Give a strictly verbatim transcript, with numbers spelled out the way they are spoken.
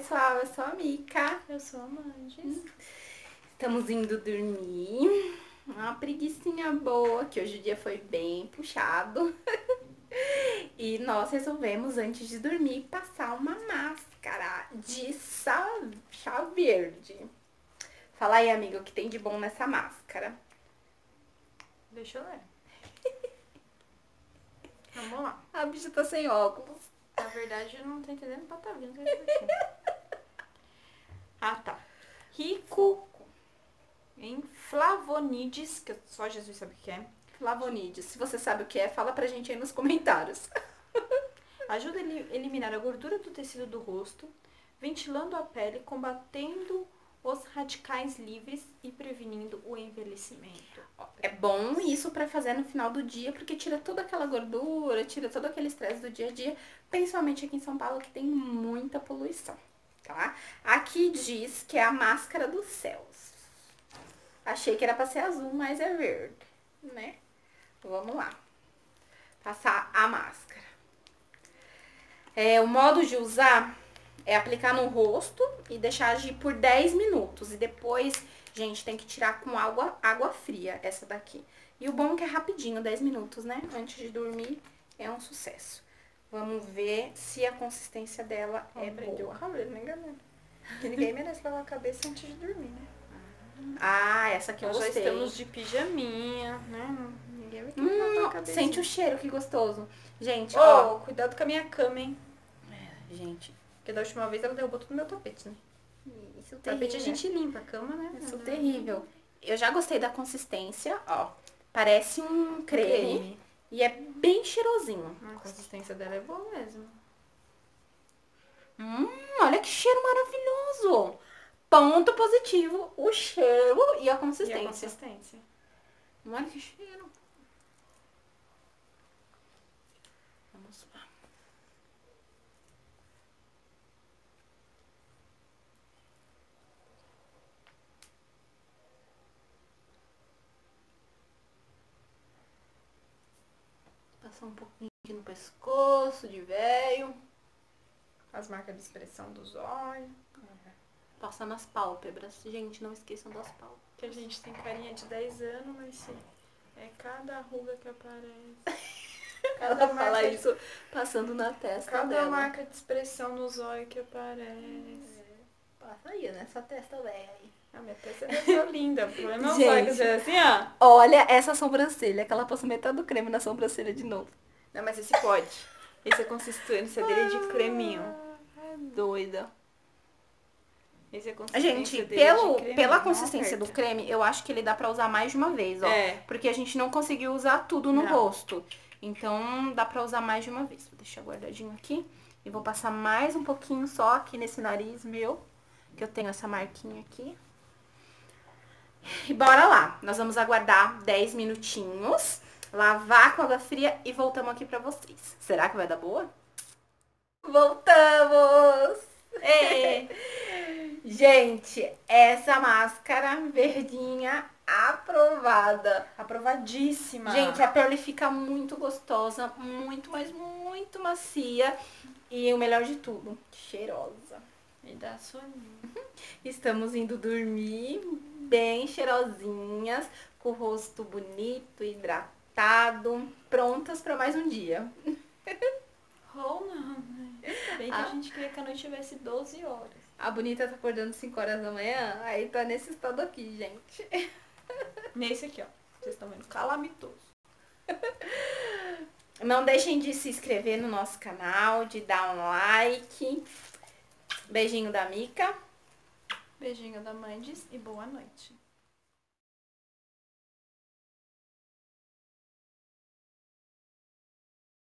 pessoal, eu sou a Mica. Eu sou a Mandes. Estamos indo dormir. Uma preguicinha boa, que hoje o dia foi bem puxado. E nós resolvemos, antes de dormir, passar uma máscara de chá, chá verde. Fala aí, amiga, o que tem de bom nessa máscara? Deixa eu ler. Vamos lá. A bicha tá sem óculos. Na verdade, eu não tô entendendo patavina. Não sei por quê. Ah, tá. Rico em flavonoides, que só Jesus sabe o que é. Flavonoides. Se você sabe o que é, fala pra gente aí nos comentários. Ajuda a eliminar a gordura do tecido do rosto, ventilando a pele, combatendo os radicais livres e prevenindo o envelhecimento. É bom isso pra fazer no final do dia, porque tira toda aquela gordura, tira todo aquele estresse do dia a dia, principalmente aqui em São Paulo, que tem muita poluição, tá? Aqui diz que é a máscara dos céus. Achei que era pra ser azul, mas é verde, né? Vamos lá. Passar a máscara. É, o modo de usar é aplicar no rosto e deixar agir por dez minutos. E depois, gente, tem que tirar com água, água fria essa daqui. E o bom é que é rapidinho, dez minutos, né? Antes de dormir, é um sucesso. Vamos ver se a consistência dela é Prendeu boa. o cabelo, né, galera? Porque ninguém merece lavar a cabeça antes de dormir, né? Ah, essa aqui eu Nós já gostei. estamos de pijaminha, né? Ninguém vai querer lavar a Hum, cabeça. sente o cheiro, que gostoso. Gente, Ô, ó. cuidado com a minha cama, hein? Gente, Porque da última vez ela derrubou tudo no meu tapete, né? isso O tapete terrível. a gente limpa, a cama, né? Isso terrível. Eu já gostei da consistência, ó. Parece um creme, Creme. e é bem cheirosinho. A consistência dela é boa mesmo. Hum, olha que cheiro maravilhoso. Ponto positivo, o cheiro e a E consistência. a consistência. Olha que cheiro. Vamos lá. Passar um pouquinho aqui no pescoço de velho. As marcas de expressão dos olhos. Passar nas pálpebras. Gente, não esqueçam das pálpebras. Que a gente tem carinha de dez anos, mas sim, é cada ruga que aparece. Ela fala marca de- isso passando na testa Cada dela. marca de expressão nos olhos que aparece. Passa aí, nessa testa velha aí. A minha testa é linda. O problema é os Gente. olhos, é assim, ó. Olha essa sobrancelha, que ela passou metade do creme na sobrancelha de novo. Não, mas esse pode. Esse é consistência dele de creminho. É doida. Esse é consistência Gente, dele pelo, de creminho, pela não consistência do aperta. creme, eu acho que ele dá pra usar mais de uma vez, ó. É. Porque a gente não conseguiu usar tudo no Não. rosto. Então, dá pra usar mais de uma vez. Vou deixar guardadinho aqui. E vou passar mais um pouquinho só aqui nesse nariz meu. Que eu tenho essa marquinha aqui. E bora lá. Nós vamos aguardar dez minutinhos. Lavar com água fria e voltamos aqui pra vocês. Será que vai dar boa? Voltamos! É. Gente, essa máscara verdinha aprovada. Aprovadíssima. Gente, a pele fica muito gostosa, muito, mas muito macia. E o melhor de tudo, cheirosa. E dá soninho. Estamos indo dormir bem cheirosinhas, com o rosto bonito, hidratado, prontas para mais um dia. Ou não, né? Bem que Ah. a gente queria que a noite tivesse doze horas. A bonita tá acordando cinco horas da manhã, aí tá nesse estado aqui, gente. Nesse aqui, ó. Vocês estão vendo? Calamitoso. Não deixem de se inscrever no nosso canal, de dar um like. Beijinho da Mica. Beijinho da Mandes e boa noite.